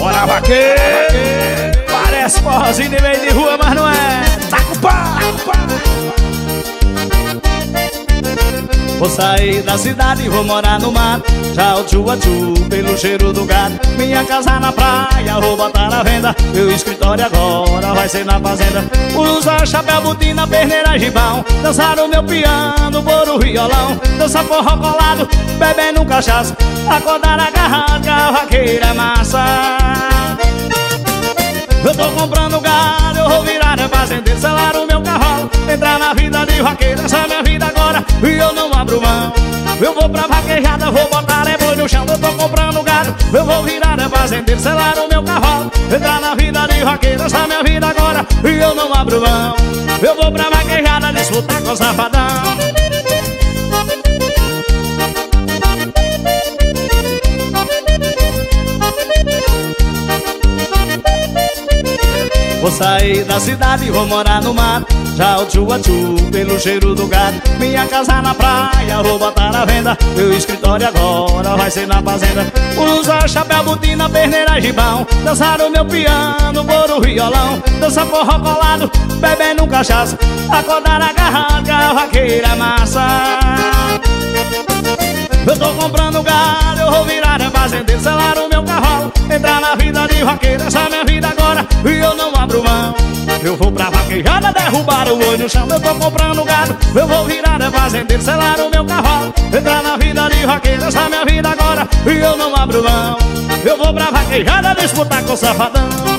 Bora vaqueiro. Parece forrozinho de meio de rua, mas não é. Tá com pau. Vou sair da cidade e vou morar no mato. Tchau, tchua, tchu, pelo cheiro do gato. Minha casa na praia, vou botar à venda. Meu escritório agora vai ser na fazenda. Usar chapéu, botina, perneira, gibão. Dançar o meu piano, pôr o violão. Dançar forró colado, bebendo cachaça. Acordar agarrado, a vaqueira é massa. Eu tô comprando gado, eu vou virar fazendeiro. Selar o meu cavalo, entrar na vida de vaqueiro. Essa é minha vida agora e eu não abro mão. Eu vou pra vaquejada, vou botar boi no chão. Eu tô comprando gado, eu vou virar fazendeiro. Selar o meu cavalo, entrar na vida de vaqueiro. Essa é minha vida agora e eu não abro mão. Eu vou pra vaquejada, disputar com o safadão. Vou sair da cidade e vou morar no mato. Tchau, tchua, tchu, pelo cheiro do gato. Minha casa na praia, vou botar à venda. Meu escritório agora vai ser na fazenda. Usar chapéu, botina, perneira, gibão. Dançar o meu piano, pôr o violão. Dançar forró colado, bebendo cachaça. Acordar agarrado, a vaqueira é massa. Eu tô comprando gado, eu vou virar fazendeiro. Selar o meu cavalo, entrar na vida de vaqueiro. Essa é minha vida agora e eu não abro mão. Eu vou pra vaquejada, derrubar o olho no chão. Eu tô comprando gado, eu vou virar fazendeiro. Selar o meu cavalo, entrar na vida de vaqueiro. Essa é minha vida agora e eu não abro mão. Eu vou pra vaquejada, disputar com o safadão.